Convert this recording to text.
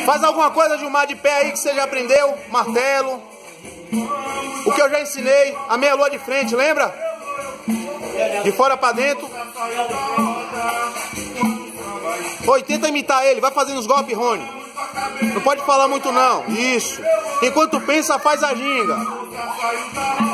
Faz alguma coisa, Gilmar, de pé aí que você já aprendeu. Martelo. O que eu já ensinei. A meia lua de frente, lembra? De fora pra dentro. Oi, tenta imitar ele. Vai fazendo os golpes, Rony. Não pode falar muito não. Isso. Enquanto pensa, faz a ginga.